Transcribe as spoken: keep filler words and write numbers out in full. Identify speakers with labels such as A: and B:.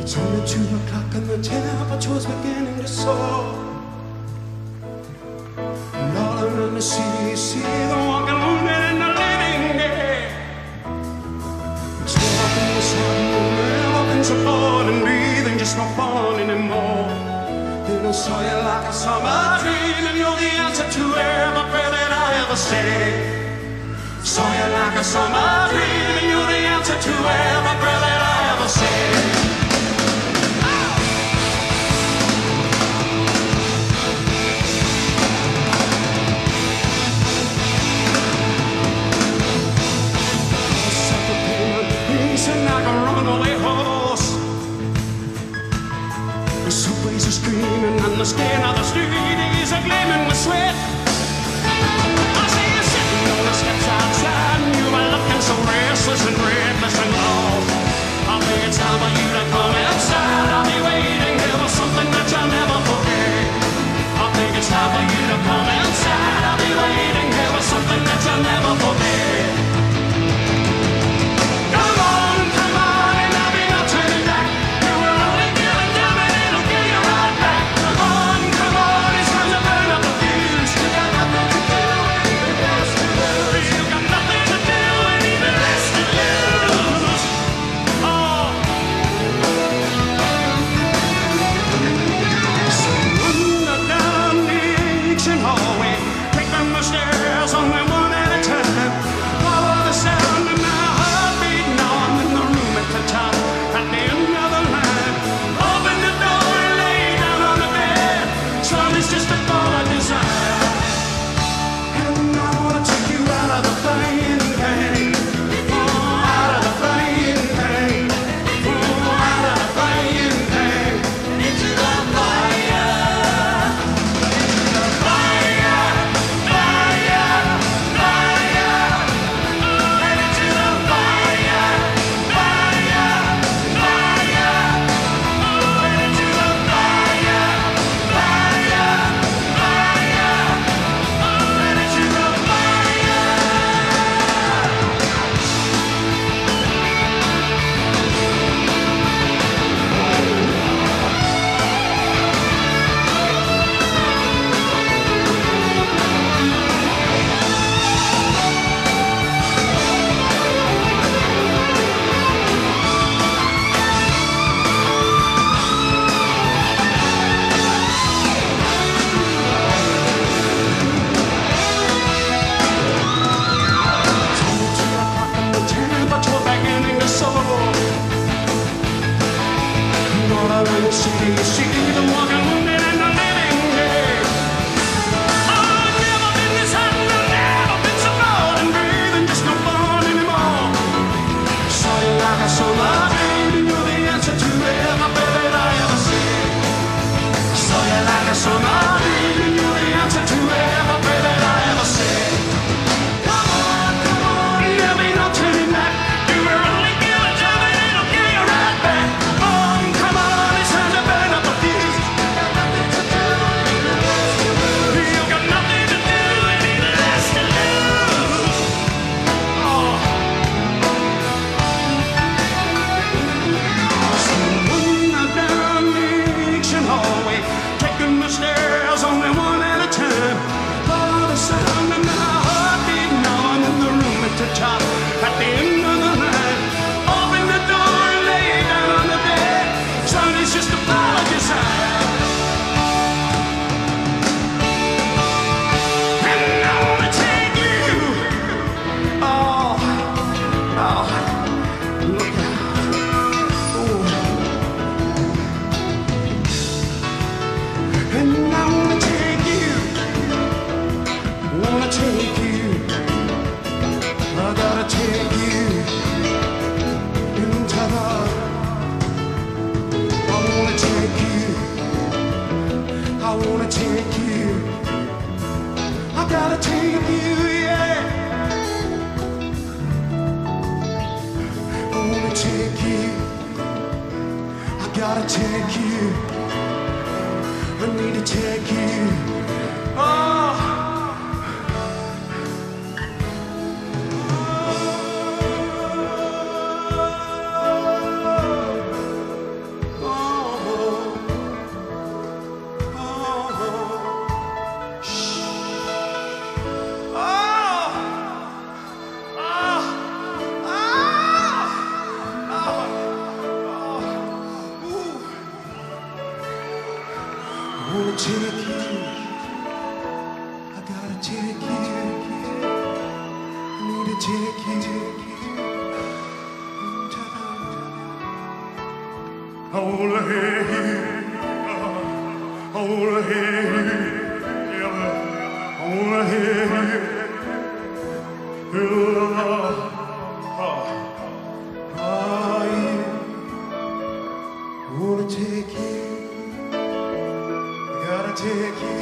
A: It's only two o'clock and the temperature's beginning to soar. And all around the city you see the walking wounded and the living dead. Still up in the sun, never been so bored and breathing, just no fun anymore. Then I saw you like a summer dream, and you're the answer to every prayer that I ever said. Saw you like a summer dream, and you're the answer to every prayer that I ever said. Like a runaway horse, the subways are screaming and the skin of the street is a gleaming with sweat. I see you sitting on the steps outside and you are looking so restless and breathless and lost. I think it's time for you to come inside. I'll be waiting here for something that you'll never forget. I think it's time for you to come inside. I'll be waiting here for something that you'll never forget. wanna take you, I gotta take you, I need to take you. I wanna hear you, I wanna hear you, I wanna hear you, I wanna take you, I gotta take you.